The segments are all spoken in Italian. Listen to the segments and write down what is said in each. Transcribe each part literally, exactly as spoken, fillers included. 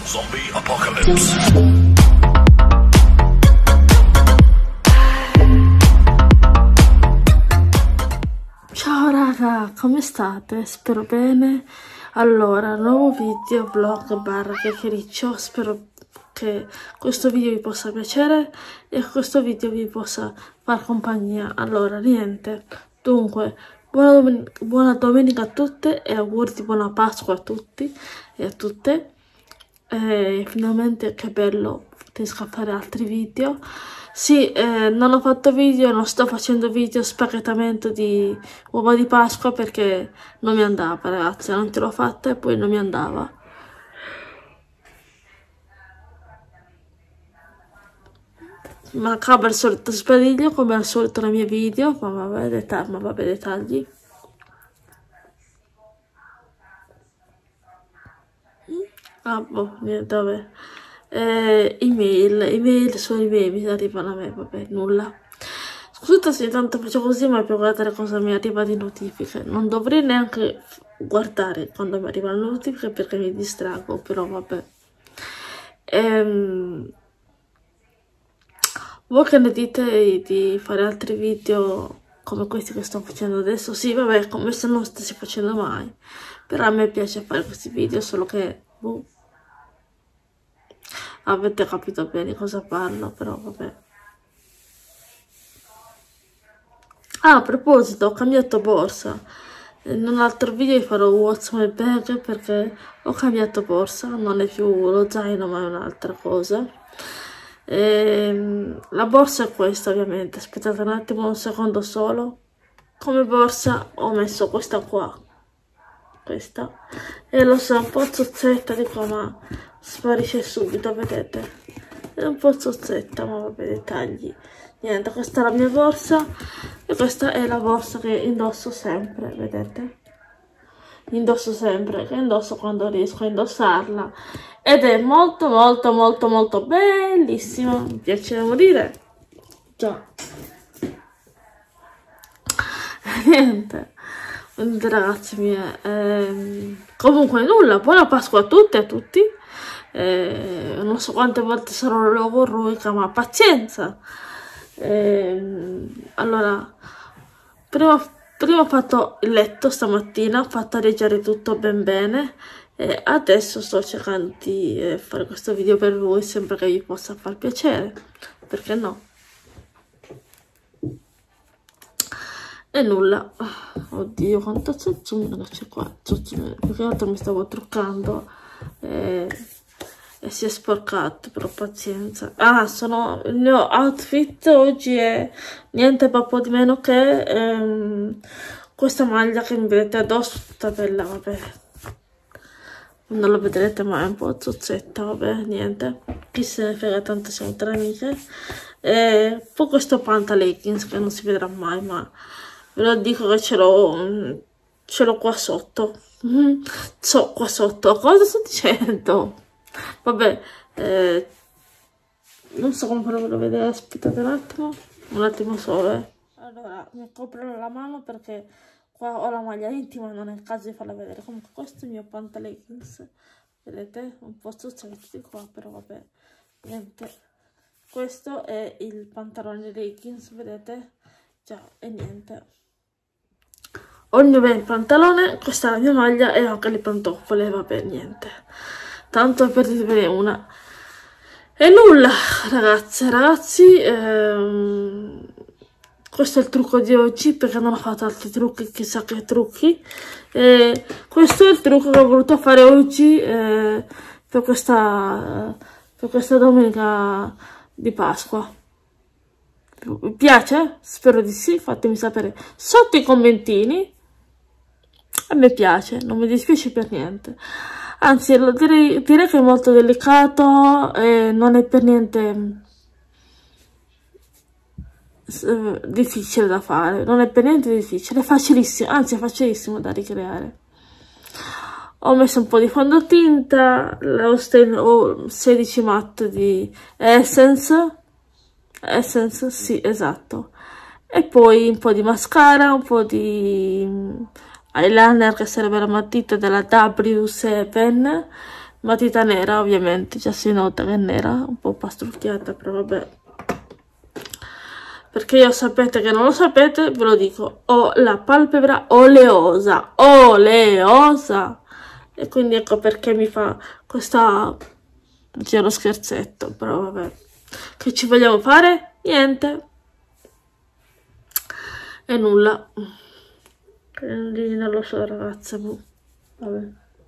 Zombie Apocalypse. Ciao raga, come state? Spero bene. Allora, nuovo video, vlog barra chiacchiericcio. Spero che questo video vi possa piacere e che questo video vi possa far compagnia. Allora, niente, dunque, buona domenica, buona domenica a tutte e auguri di buona Pasqua a tutti e a tutte. E finalmente, che bello, riesco a fare altri video. Sì, eh, non ho fatto video, non sto facendo video spacchettamento di uova di Pasqua perché non mi andava, ragazzi, non te l'ho fatta e poi non mi andava. Mancava il solito sbadiglio come al solito nei miei video, ma vabbè, dettagli, ma vabbè, dettagli. Ah, boh, niente, vabbè. Eh, email, email sono email, mi arrivano a me, vabbè, nulla. Scusate se tanto faccio così, ma per guardare cosa mi arriva di notifiche. Non dovrei neanche guardare quando mi arrivano le notifiche perché mi distrago, però vabbè. Ehm, voi che ne dite di fare altri video come questi che sto facendo adesso? Sì, vabbè, come se non stessi facendo mai. Però a me piace fare questi video, solo che... Boh, avete capito bene cosa parlo, però vabbè. Ah, a proposito, ho cambiato borsa. In un altro video vi farò what's my bag perché ho cambiato borsa, non è più lo zaino ma è un'altra cosa. E, la borsa è questa ovviamente, aspettate un attimo, un secondo solo. Come borsa ho messo questa qua, questa, e lo so, un po' zozzetta di qua ma sparisce subito, vedete? È un po' zozzetta, ma vabbè, dettagli. Niente, questa è la mia borsa e questa è la borsa che indosso sempre, vedete? Indosso sempre, che indosso quando riesco a indossarla. Ed è molto molto molto molto bellissima, mi piace da morire. Già. Niente. Quindi ragazzi miei, ehm, comunque nulla, buona Pasqua a tutti e a tutti. Eh, non so quante volte sarò logorroica, ma pazienza. Eh, allora, prima, prima ho fatto il letto stamattina, ho fatto leggere tutto ben bene e adesso sto cercando di eh, fare questo video per voi, sempre che vi possa far piacere, perché no? E nulla. Oddio, quanto zuzzumino c'è qua, zuzzumino, perché l'altro mi stavo truccando e... e si è sporcato, però pazienza. Ah, sono il mio outfit oggi è niente proprio di meno che ehm, questa maglia che mi vedete addosso, tutta bella, vabbè. Non lo vedrete ma è un po' zozzetta, vabbè, niente. Chi se ne frega, tanto siamo tre amiche. E poi questo pantaleggings che non si vedrà mai, ma ve lo dico che ce l'ho ce l'ho qua sotto. So, qua sotto, cosa sto dicendo? Vabbè, eh, non so come farvelo vedere, aspettate un attimo, un attimo solo, eh. Allora, mi copro la mano perché qua ho la maglia intima e non è il caso di farla vedere. Comunque questo è il mio pantaleggings, vedete? Un po' stuzzati di qua, però vabbè, niente. Questo è il pantalone leggings, vedete? Già, e niente. Ho il mio bel pantalone, questa è la mia maglia e anche le pantofole, vabbè, niente. Tanto per dirvene una. E nulla, ragazze, ragazzi, ehm, questo è il trucco di oggi perché non ho fatto altri trucchi, chissà che trucchi. E questo è il trucco che ho voluto fare oggi eh, per, questa, per questa domenica di Pasqua. Vi piace? Spero di sì, fatemi sapere sotto i commentini. A me piace, non mi dispiace per niente. Anzi, direi, direi che è molto delicato e non è per niente eh, difficile da fare. Non è per niente difficile, è facilissimo, anzi è facilissimo da ricreare. Ho messo un po' di fondotinta, ho sedici matte di Essence. Essence, sì, esatto. E poi un po' di mascara, un po' di eyeliner che sarebbe la matita della W sette matita nera, ovviamente, già si nota che è nera, un po' pastrucchiata, però vabbè. Perché io sapete che non lo sapete, ve lo dico, ho la palpebra oleosa, oleosa, e quindi ecco perché mi fa questa, c'è lo scherzetto, però vabbè, che ci vogliamo fare? Niente, e nulla, quindi non lo so ragazze, vabbè.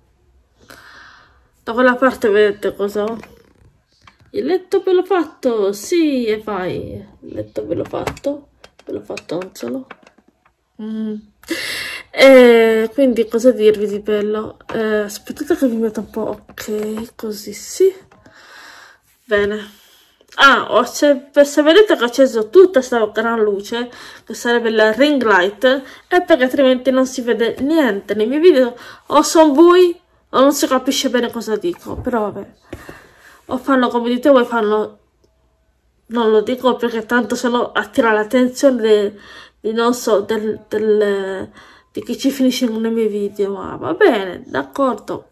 Da quella parte vedete cosa ho? Il letto ve l'ho fatto, sì, e fai, il letto ve l'ho fatto, ve l'ho fatto non solo. Mm. E quindi cosa dirvi di bello? Eh, aspettate che vi metto un po', ok, così, sì. Bene. Ah, ho, se, se vedete che ho acceso tutta questa gran luce, che sarebbe la ring light, è perché altrimenti non si vede niente nei miei video, o sono bui, o non si capisce bene cosa dico, però vabbè. O fanno come dite voi, fanno, non lo dico perché tanto se no attira l'attenzione di, non so, del, del, di chi ci finisce nei miei video, ma va bene, d'accordo.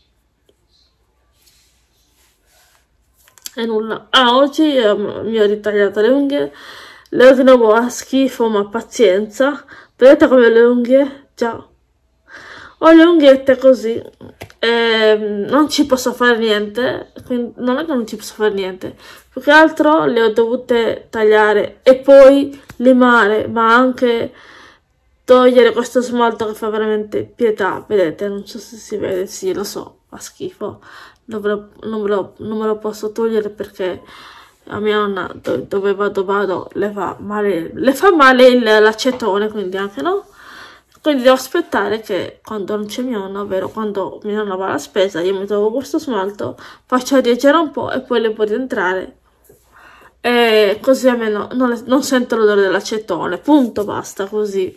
E nulla. Ah, oggi eh, mi ho ritagliato le unghie, le ho di nuovo a schifo, ma pazienza. Vedete come ho le unghie? Già. Ho le unghiette così, eh, non ci posso fare niente, quindi non è che non ci posso fare niente, più che altro le ho dovute tagliare e poi limare, ma anche togliere questo smalto che fa veramente pietà, vedete, non so se si vede, sì lo so, fa schifo, non, ve lo, non, me, lo, non me lo posso togliere perché la mia nonna dove vado vado le fa male, le fa male l'acetone, quindi anche no. Quindi devo aspettare che quando non c'è mia nonna, ovvero quando mia nonna va alla spesa, io mi trovo questo smalto, faccio reagire un po' e poi le può rientrare. E così almeno non, non sento l'odore dell'acetone, punto, basta, così.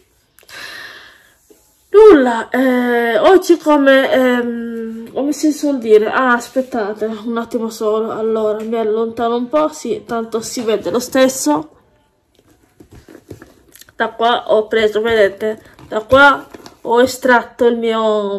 Nulla, eh, oggi come, ehm, come si suol dire, ah aspettate un attimo solo, allora mi allontano un po', sì, tanto si vede lo stesso. Da qua ho preso, vedete, da qua ho estratto il mio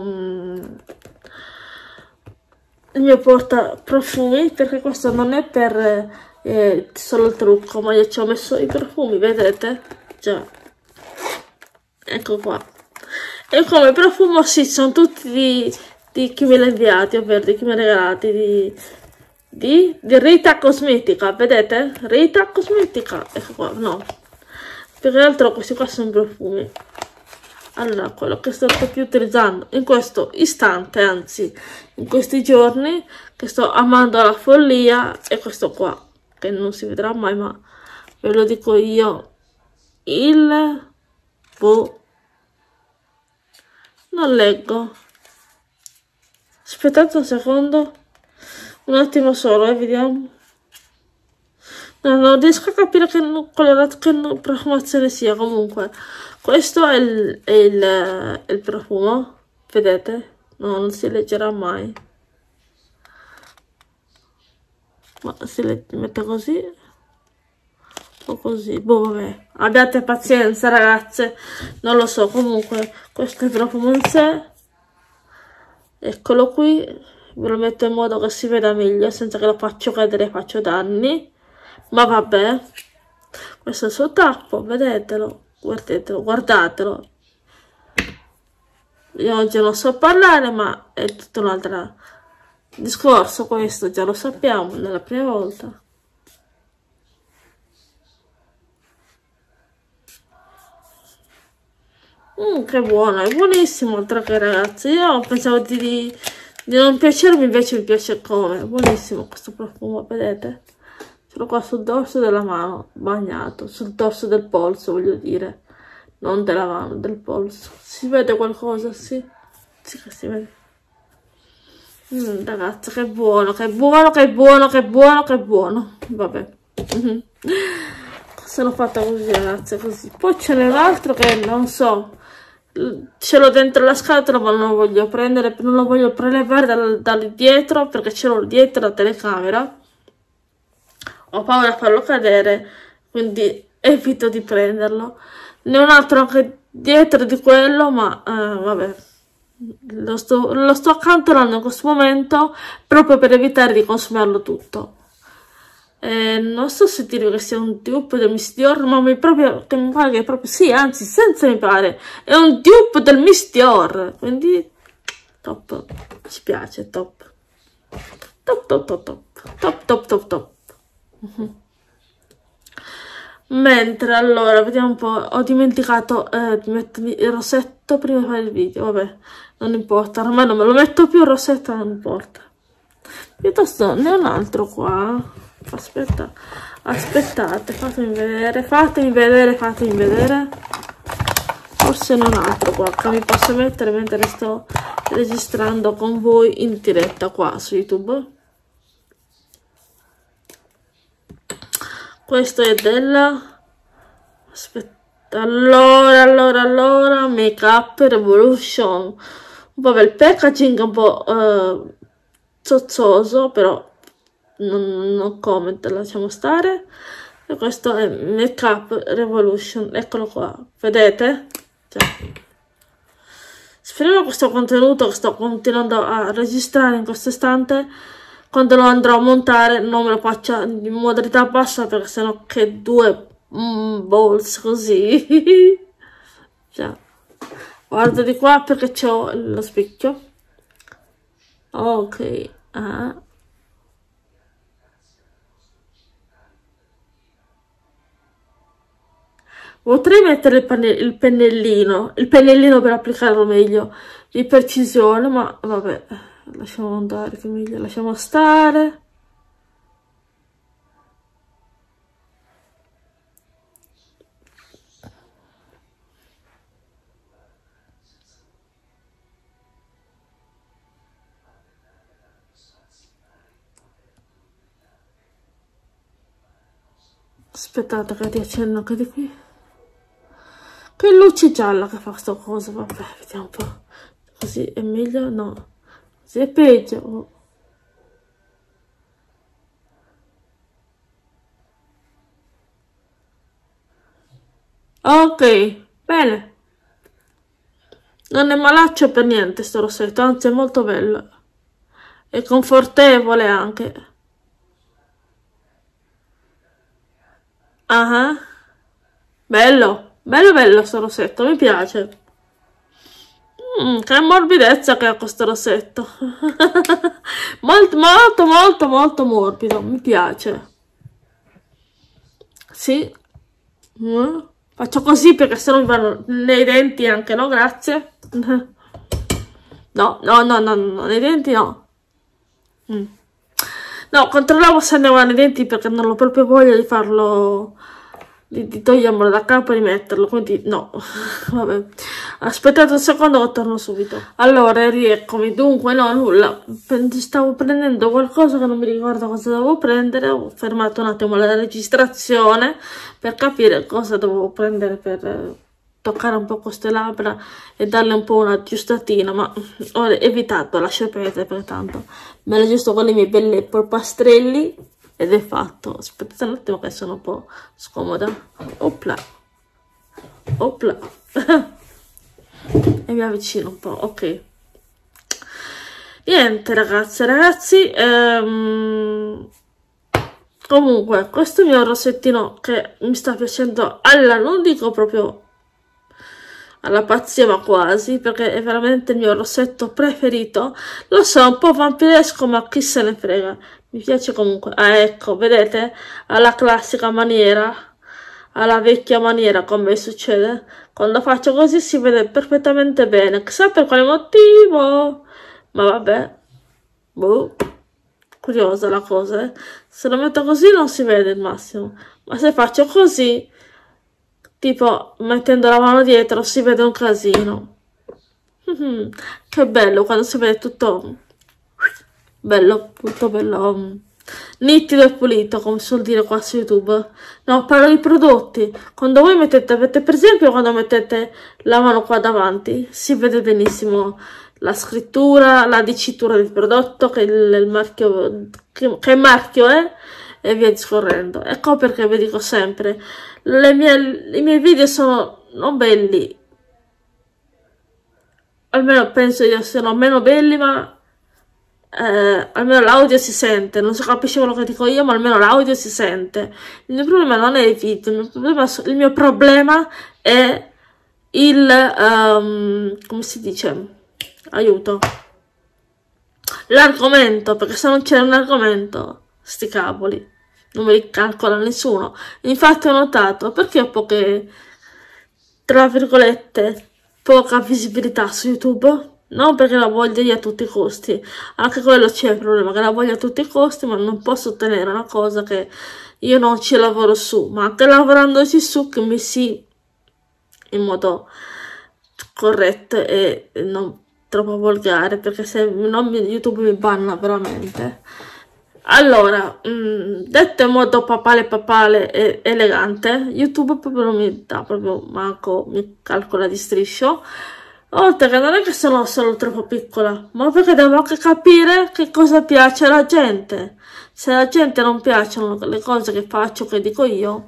il mio porta profumi, perché questo non è per eh, solo il trucco, ma io ci ho messo i profumi, vedete? Già, ecco qua. E come profumo sì, sono tutti di, di chi me li ha inviati, ovvero di chi me li ha regalati, di, di, di Rita Cosmetica, vedete? Rita Cosmetica, ecco qua, no. Più che altro questi qua sono profumi. Allora, quello che sto più utilizzando in questo istante, anzi in questi giorni, che sto amando alla follia, è questo qua, che non si vedrà mai, ma ve lo dico io, il boh, non leggo, aspettate un secondo, un attimo solo, eh, vediamo. No, non riesco a capire che, colorato, che profumazione sia, comunque. Questo è il, è il, è il profumo, vedete? No, non si leggerà mai. Ma si mette così o così, boh, vabbè. Abbiate pazienza, ragazze. Non lo so, comunque, questo è il profumo in sé. Eccolo qui. Ve lo metto in modo che si veda meglio, senza che lo faccio cadere, faccio danni. Ma vabbè, questo è il suo tappo, vedetelo, guardetelo, guardatelo. Io oggi non so parlare, ma è tutto un altro discorso, questo già lo sappiamo nella prima volta. Mm, che buono, è buonissimo, oltre che ragazzi, io pensavo di, di non piacermi, invece mi piace come, è buonissimo questo profumo, vedete? Ce l'ho qua sul dorso della mano, bagnato, sul dorso del polso, voglio dire, non della mano, del polso. Si vede qualcosa? Sì, sì che si vede. Mm, ragazzi, che buono, che buono, che buono, che buono, che buono. Vabbè. Mm-hmm. Sono fatta così, ragazzi, così. Poi ce n'è un altro che non so, ce l'ho dentro la scatola, ma non lo voglio prendere, non lo voglio prelevare dal, dal dietro, perché ce l'ho dietro la telecamera. Ho paura a farlo cadere, quindi evito di prenderlo. Ne ho un altro anche dietro di quello, ma eh, vabbè, lo sto, lo sto accantonando in questo momento proprio per evitare di consumarlo tutto. Eh, non so se dire che sia un dupe del Miss Dior, ma mi, proprio, che mi pare che proprio sì, anzi senza mi pare, è un dupe del Miss Dior, quindi top, ci piace, top, top, top, top, top, top, top, top, top. Uh-huh. Mentre, allora, vediamo un po', ho dimenticato eh, di mettermi il rossetto prima di fare il video, vabbè, non importa, ormai non me lo metto più il rossetto, non importa. Piuttosto, ne ho un altro qua. Aspetta, aspettate, fatemi vedere, fatemi vedere, fatemi vedere. Forse non altro qua che mi posso mettere mentre sto registrando con voi in diretta qua su YouTube. Questo è della... Aspetta, allora, allora, allora, Make Up Revolution. Un po' bel packaging, un po' uh, zozzoso, però... Non, non comment, lasciamo stare. E questo è Make Up Revolution, eccolo qua, vedete? Cioè, speriamo che questo contenuto che sto continuando a registrare in questo istante, quando lo andrò a montare, non me lo faccia in modalità bassa, perché sennò che due mm, balls così. Cioè, guardo di qua perché c'ho lo specchio. Ok, ah. Potrei mettere il, il pennellino, il pennellino per applicarlo meglio, di precisione, ma vabbè, lasciamo andare, che meglio, lasciamo stare. Aspettate che riaccenno anche di qui. Che luce gialla che fa sta cosa, vabbè, vediamo un po'. Così è meglio? No. Così è peggio. Oh. Ok, bene. Non è malaccio per niente sto rossetto, anzi è molto bello. È confortevole anche. Ah, uh-huh. Bello. Bello bello sto rossetto, mi piace. Mm, che morbidezza che ha questo rossetto. Molto, molto, molto, molto morbido, mi piace. Sì. Mm. Faccio così perché se no mi vanno nei denti anche, no? Grazie. No, no, no, no, no, nei denti no. Mm. No, controllavo se andavano nei denti perché non ho proprio voglia di farlo... Di, di togliermelo da capo e rimetterlo, quindi no. Vabbè, aspettate un secondo che torno subito. Allora, rieccomi. Dunque, no, nulla, stavo prendendo qualcosa che non mi ricordo cosa dovevo prendere. Ho fermato un attimo la registrazione per capire cosa dovevo prendere per eh, toccare un po' queste labbra e darle un po' una aggiustatina, ma ho evitato, lascio perdere, perché tanto me lo aggiusto con i miei belli polpastrelli. Ed è fatto. Aspettate un attimo che sono un po' scomoda. Opla. Opla. E mi avvicino un po'. Ok. Niente ragazze, ragazzi. Ehm... Comunque, questo mio rossettino che mi sta piacendo alla, non dico proprio alla pazzia, ma quasi, perché è veramente il mio rossetto preferito. Lo so, un po' vampiresco, ma chi se ne frega. Mi piace comunque. Ah, ecco, vedete? Alla classica maniera, alla vecchia maniera, come succede. Quando faccio così si vede perfettamente bene. Chissà per quale motivo. Ma vabbè. Boh. Curiosa la cosa, eh. Se lo metto così non si vede il massimo. Ma se faccio così, tipo mettendo la mano dietro, si vede un casino. Che bello quando si vede tutto... bello, tutto bello, um, nitido e pulito, come si suol dire qua su YouTube. No, parlo di prodotti. Quando voi mettete, avete per esempio quando mettete la mano qua davanti, si vede benissimo la scrittura, la dicitura del prodotto, che il, il marchio, che, che marchio è, e via discorrendo. Ecco perché vi dico sempre, le mie, i miei video sono non belli, almeno penso io siano meno belli, ma eh, almeno l'audio si sente, non si capisce quello che dico io, ma almeno l'audio si sente. Il mio problema non è il video, il mio problema, il mio problema è il, um, come si dice, aiuto, l'argomento, perché se non c'è un argomento, sti cavoli, non me li calcola nessuno. Infatti ho notato, perché ho poche, tra virgolette, poca visibilità su YouTube? Non perché la voglio io a tutti i costi, anche quello c'è il problema, che la voglio a tutti i costi, ma non posso ottenere una cosa che io non ci lavoro su, ma anche lavorandoci su che mi si in modo corretto e non troppo volgare, perché se non mi, YouTube mi banna veramente. Allora, mh, detto in modo papale papale e elegante, YouTube proprio non mi dà proprio manco, mi calcola di striscio. Oltre che non è che sono solo troppo piccola, ma perché devo anche capire che cosa piace alla gente. Se alla gente non piacciono le cose che faccio, che dico io,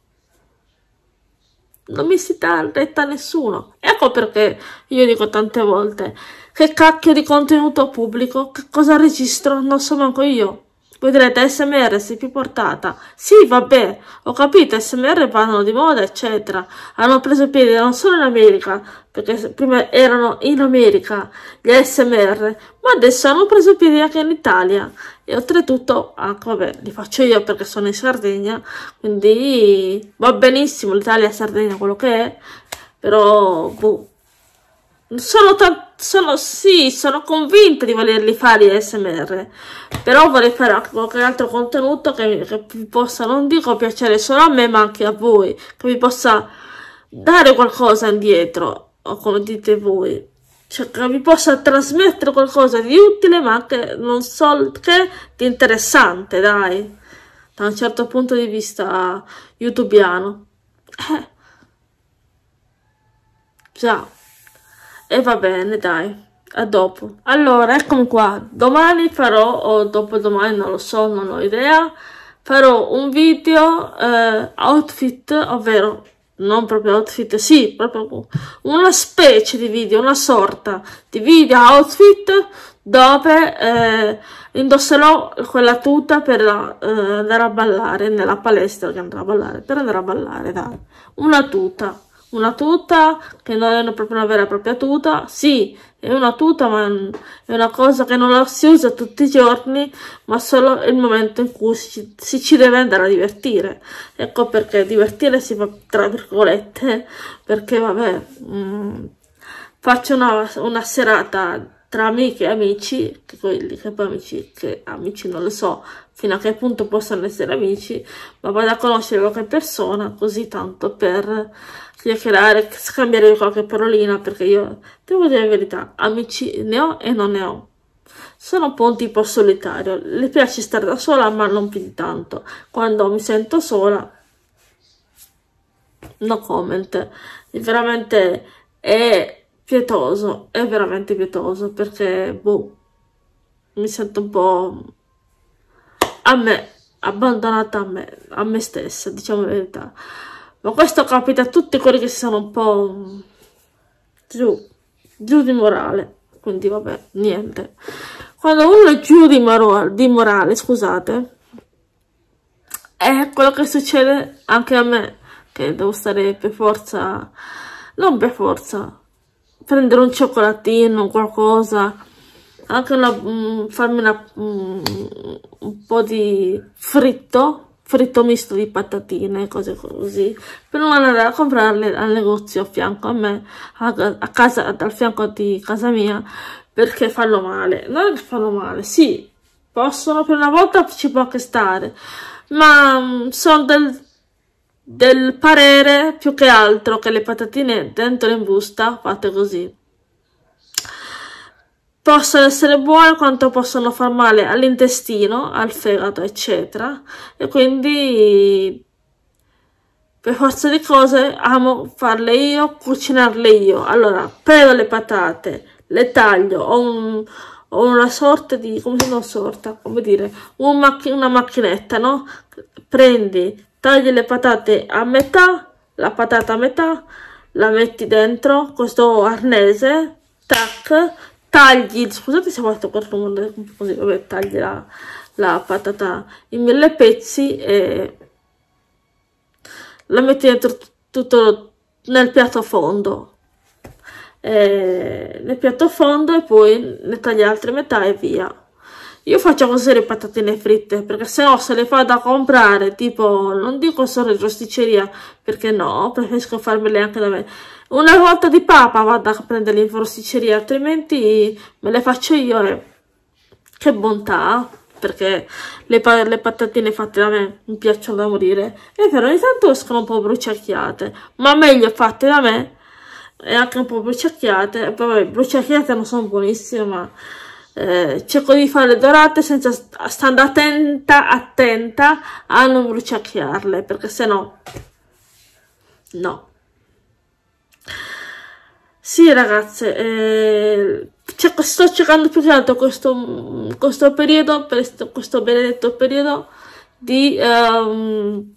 non mi si dà retta a nessuno. Ecco perché io dico tante volte, che cacchio di contenuto pubblico, che cosa registro, non so manco io. Voi direte S M R sei più portata. Sì, vabbè, ho capito, S M R vanno di moda, eccetera. Hanno preso piede non solo in America, perché prima erano in America gli A S M R, ma adesso hanno preso piede anche in Italia. E oltretutto, anche, vabbè, li faccio io perché sono in Sardegna, quindi va benissimo l'Italia e Sardegna, quello che è, però, boh. Sono, sono, sì, sono convinta di volerli fare gli A S M R, però vorrei fare anche qualche altro contenuto che, che vi possa, non dico piacere solo a me, ma anche a voi, che vi possa dare qualcosa indietro, o come dite voi, cioè che vi possa trasmettere qualcosa di utile, ma anche non so che di interessante, dai, da un certo punto di vista youtubiano. Eh. Già. E va bene, dai, a dopo. Allora, eccomi qua, domani farò, o dopodomani, non lo so, non ho idea, farò un video eh, outfit, ovvero, non proprio outfit, sì, proprio una specie di video, una sorta di video outfit, dove eh, indosserò quella tuta per eh, andare a ballare, nella palestra che andrò a ballare, per andare a ballare, dai, una tuta. Una tuta che non è proprio una vera e propria tuta, sì, è una tuta, ma è una cosa che non la si usa tutti i giorni, ma solo il momento in cui si, si ci deve andare a divertire. Ecco perché divertire si fa tra virgolette, perché vabbè, mh, faccio una, una serata tra amiche e amici, che quelli che poi amici, che amici non lo so fino a che punto possono essere amici, ma vado a conoscere qualche persona, così tanto per chiacchierare, scambiare qualche parolina, perché io devo dire la verità, amici ne ho e non ne ho. Sono un po' un tipo solitario, le piace stare da sola, ma non più di tanto. Quando mi sento sola, no comment, veramente è pietoso, è veramente pietoso, perché, boh, mi sento un po' a me, abbandonata a me, a me stessa, diciamo la verità. Ma questo capita a tutti quelli che sono un po' giù, giù di morale, quindi vabbè, niente. Quando uno è giù di, di morale, scusate, è quello che succede anche a me, che devo stare per forza, non per forza, prendere un cioccolatino, qualcosa, anche una, mh, farmi una, mh, un po' di fritto, fritto misto di patatine, cose così, per non andare a comprarle al negozio a fianco a me, a, a casa, dal fianco di casa mia, perché fanno male. Non è che fanno male, sì, possono, per una volta ci può anche stare, ma mh, sono del, del parere più che altro che le patatine dentro in busta, fatte così, possono essere buone quanto possono far male all'intestino, al fegato, eccetera. E quindi, per forza di cose, amo farle io, cucinarle io. Allora, prendo le patate, le taglio, ho, un, ho una sorta di, come si non sorta, come dire, un macch una macchinetta, no? Prendi, tagli le patate a metà, la patata a metà, la metti dentro questo arnese, stack, tagli, scusate se ho fatto quel rumore così, vabbè, tagli la, la patata in mille pezzi e la metti dentro tutto nel piatto a fondo. E nel piatto a fondo e poi ne tagli altre metà e via. Io faccio così le patatine fritte, perché se no se le fa da comprare, tipo, non dico solo in rosticceria, perché no, preferisco farmele anche da me. Una volta di papa vado a prenderle in rosticceria, altrimenti me le faccio io e che bontà, perché le, pa le patatine fatte da me mi piacciono da morire. E però ogni tanto escono un po' bruciacchiate, ma meglio fatte da me e anche un po' bruciacchiate. Poi bruciacchiate non sono buonissime, ma Eh, cerco di farle dorate senza stando attenta attenta a non bruciacchiarle, perché se no no. Sì ragazze, eh, sto cercando più che altro questo, questo periodo, questo, questo benedetto periodo di um,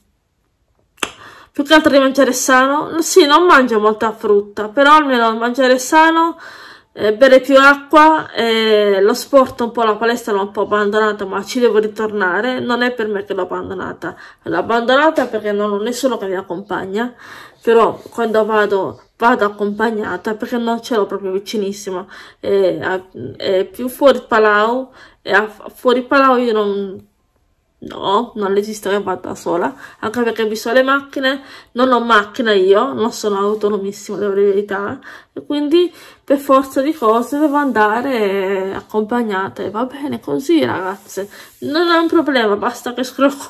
più che altro di mangiare sano. Sì, non mangio molta frutta, però almeno mangiare sano, Eh, bere più acqua, eh, lo sport un po', la palestra l'ho un po' abbandonata, ma ci devo ritornare. Non è per me che l'ho abbandonata, l'ho abbandonata perché non ho nessuno che mi accompagna, però quando vado vado accompagnata perché non ce l'ho proprio vicinissima. E, è più fuori Palau, e a, fuori Palau io non no, non esiste che vado da sola, anche perché ho visto le macchine, non ho macchina io, non sono autonomissima, devo dire la verità, e quindi per forza di cose devo andare accompagnata e va bene così ragazze, non è un problema, basta che scrocco,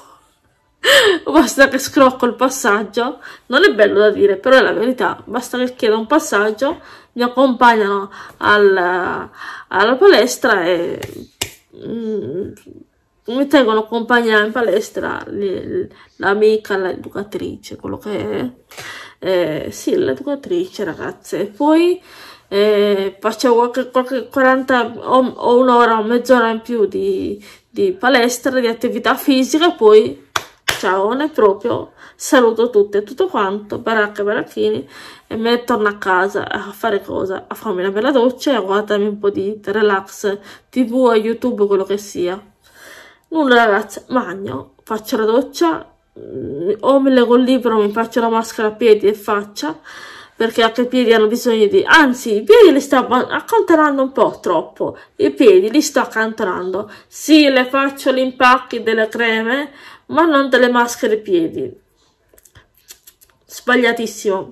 basta che scrocco il passaggio, non è bello da dire, però è la verità, basta che chiedo un passaggio, mi accompagnano al, alla palestra e mm, mi tengono compagnia in palestra l'amica, l'educatrice, quello che è, eh, sì, l'educatrice ragazze, e poi eh, faccio qualche, qualche quaranta o, o un'ora o mezz'ora in più di, di palestra, di attività fisica, poi ciao, ne proprio, saluto tutte e tutto quanto, baracca, baracchini, e me ne torno a casa a fare cosa? A farmi una bella doccia e a guardarmi un po' di relax, tv e YouTube, quello che sia. Nulla ragazzi, magno, faccio la doccia, o mi leggo il libro, mi faccio la maschera a piedi e faccia, perché anche i piedi hanno bisogno di, anzi i piedi li sto accantonando un po' troppo, i piedi li sto accantonando, sì le faccio gli impacchi delle creme, ma non delle maschere ai piedi, sbagliatissimo,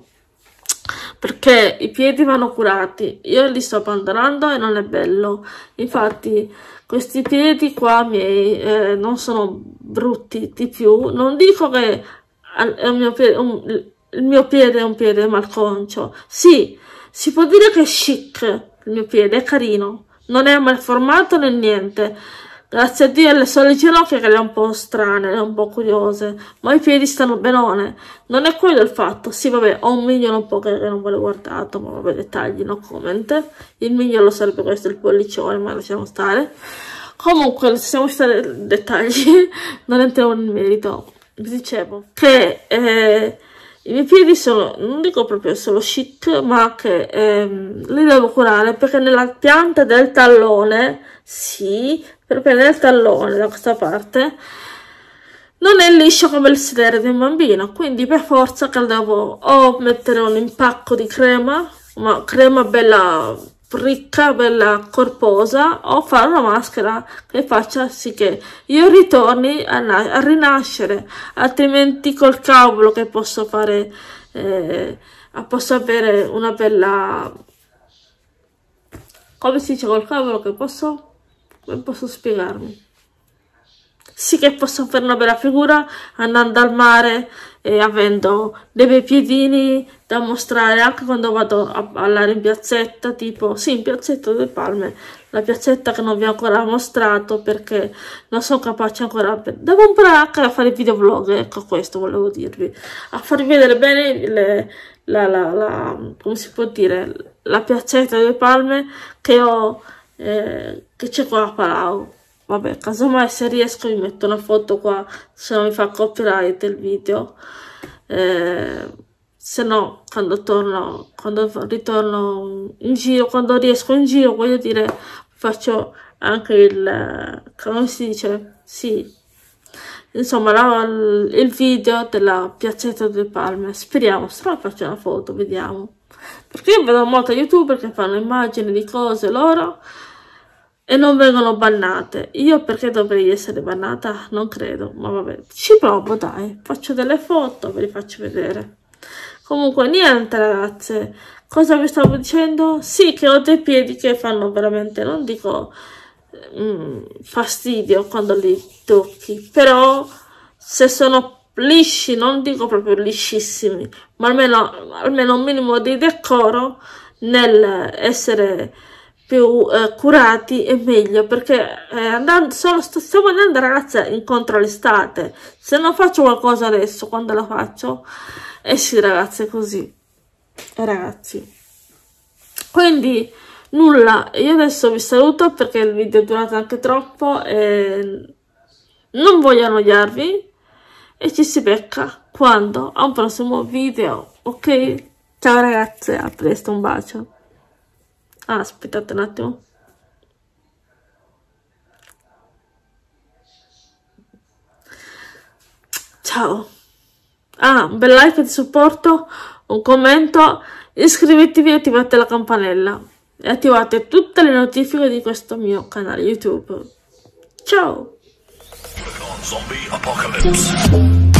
perché i piedi vanno curati, io li sto abbandonando e non è bello. Infatti questi piedi qua miei eh, non sono brutti di più, non dico che è un mio piede, un, il mio piede è un piede malconcio, sì, si può dire che è chic, il mio piede è carino, non è malformato né niente, grazie a Dio le sole ginocchia che le ho un po' strane, le ho un po' curiose, ma i piedi stanno benone, non è quello il fatto. Sì vabbè, ho un mignolo un po' che non ve l'ho guardato, ma vabbè, dettagli, no comment, il mignolo sarebbe questo, il pollicione, ma lasciamo stare. Comunque, se siamo stati nei dettagli, non entriamo nel merito. Vi dicevo che eh, i miei piedi sono, non dico proprio solo chic, ma che ehm, li devo curare, perché nella pianta del tallone, sì, proprio nel tallone da questa parte, non è liscio come il sedere di un bambino, quindi per forza che devo o mettere un impacco di crema, ma crema bella ricca, bella corposa, o fare una maschera che faccia sì che io ritorni a, a rinascere, altrimenti col cavolo che posso fare, eh, posso avere una bella, come si dice, col cavolo che posso, come posso spiegarmi? Sì che posso fare una bella figura andando al mare e avendo dei bei piedini da mostrare anche quando vado a ballare in piazzetta, tipo, sì, in piazzetta delle Palme, la piazzetta che non vi ho ancora mostrato perché non sono capace ancora, devo imparare anche a fare videovlog, ecco questo volevo dirvi, a farvi vedere bene le, la, la, la, come si può dire, la piazzetta delle Palme che ho, eh, che c'è qua a Palau. Vabbè, casomai se riesco vi metto una foto qua, se non mi fa copyright il video. Eh, se no quando torno, quando ritorno in giro, quando riesco in giro, voglio dire, faccio anche il, come si dice, sì, insomma la, il video della Piazzetta delle Palme. Speriamo, se no faccio una foto, vediamo, perché io vedo molti youtuber che fanno immagini di cose loro e non vengono bannate. Io perché dovrei essere bannata? Non credo, ma vabbè, ci provo, dai, faccio delle foto, ve le faccio vedere. Comunque niente ragazze, cosa vi stavo dicendo? Sì, che ho dei piedi che fanno veramente, non dico mm, fastidio quando li tocchi, però se sono lisci, non dico proprio liscissimi, ma almeno, almeno un minimo di decoro nel essere più eh, curati è meglio, perché eh, andando, solo, stiamo andando ragazze incontro all'estate, se non faccio qualcosa adesso, quando la faccio? Eh sì ragazze, così, eh, ragazzi, quindi nulla, io adesso vi saluto perché il video è durato anche troppo e non voglio annoiarvi e ci si becca quando? A un prossimo video, ok? Ciao ragazze, a presto, un bacio. Ah, aspettate un attimo. Ciao. Ah, un bel like di supporto, un commento, iscrivetevi e attivate la campanella e attivate tutte le notifiche di questo mio canale YouTube. Ciao! Zombie Apocalypse.